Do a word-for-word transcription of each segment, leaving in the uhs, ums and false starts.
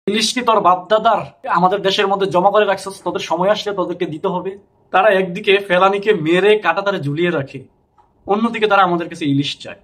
ইলিশ কি তোর বাপদাদার আমাদের দেশের মধ্যে জমা করে রাখছিস? তোদের সময় আসলে তোদেরকে দিতে হবে। তারা একদিকে ফেলানিকে মেরে কাঁটাতারে ঝুলিয়ে রাখে, অন্যদিকে তারা আমাদের কাছে ইলিশ চায়।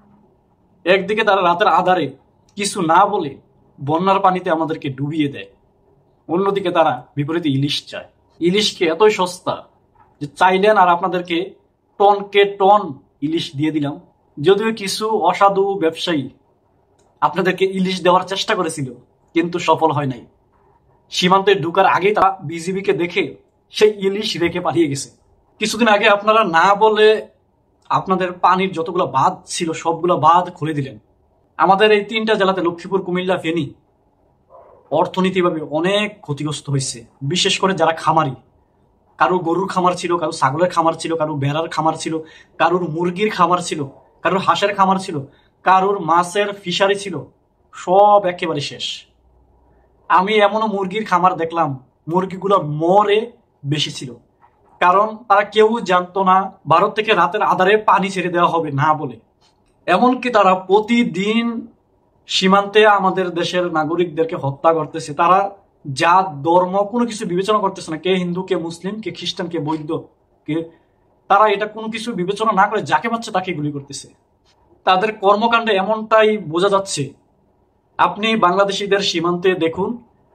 একদিকে তারা রাতের আধারে কিছু না বলে বন্যার পানিতে আমাদেরকে ডুবিয়ে দেয়, অন্যদিকে তারা বিপরীতে ইলিশ চায়। ইলিশকে এতই সস্তা যে চাইলেন আর আপনাদেরকে টনকে টন ইলিশ দিয়ে দিলাম। যদিও কিছু অসাধু ব্যবসায়ী আপনাদেরকে ইলিশ দেওয়ার চেষ্টা করেছিল, কিন্তু সফল হয় নাই। সীমান্তে ঢুকার আগেই তারা বিজিবিকে দেখে সেই ইলিশ রেখে পালিয়ে গেছে। কিছুদিন আগে আপনারা না বলে আপনাদের পানির যতগুলো বাঁধ ছিল সবগুলো বাঁধ খুলে দিলেন। আমাদের এই তিনটা জেলাতে লক্ষ্মীপুর, কুমিল্লা, ফেনী অর্থনীতিভাবে অনেক ক্ষতিগ্রস্ত হয়েছে। বিশেষ করে যারা খামারি, কারোর গরুর খামার ছিল, কারোর ছাগলের খামার ছিল, কারোর বেড়ার খামার ছিল, কারোর মুরগির খামার ছিল, কারোর হাঁসের খামার ছিল, কারোর মাছের ফিশারি ছিল, সব একেবারে শেষ। আমি এমনও মুরগির খামার দেখলাম মুরগিগুলো মরে বেশি ছিল, কারণ তারা কেউ জানতো না ভারত থেকে রাতের আধারে পানি ছেড়ে দেওয়া হবে না বলে। এমনকি তারা প্রতিদিন সীমান্তে আমাদের দেশের নাগরিকদেরকে হত্যা করতেছে। তারা জাত ধর্ম কোনো কিছু বিবেচনা করতেছে না, কে হিন্দু, কে মুসলিম, কে খ্রিস্টান, কে বৌদ্ধ, কে, তারা এটা কোনো কিছু বিবেচনা না করে যাকে পাচ্ছে তাকে গুলি করতেছে। তাদের কর্মকাণ্ডে এমনটাই বোঝা যাচ্ছে। আপনি বাংলাদেশিদের সীমান্তে দেখুন,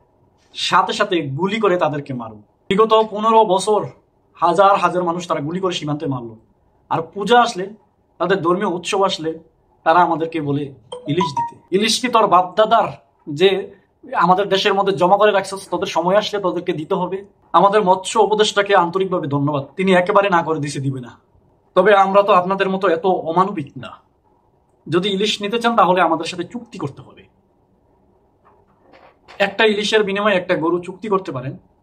সাথে সাথে গুলি করে তাদেরকে মারুন। বিগত পনেরো বছর হাজার হাজার মানুষ তারা গুলি করে সীমান্তে মারলো। আর পূজা আসলে, তাদের ধর্মীয় উৎসব আসলে তারা আমাদেরকে বলে ইলিশ দিতে। ইলিশ কি তোর বাপদাদার যে আমাদের দেশের মধ্যে জমা করে রাখছিস? তোদের সময় আসলে তোদেরকে দিতে হবে। আমাদের মৎস্য উপদেষ্টাকে আন্তরিকভাবে ধন্যবাদ, তিনি একেবারে না করে দিছে দিবে না। তবে আমরা তো আপনাদের মতো এত অমানবিক না। যদি ইলিশ নিতে চান তাহলে আমাদের সাথে চুক্তি করতে হবে। একটা ইলিশের বিনিময়ে একটা গরু চুক্তি করতে পারেন,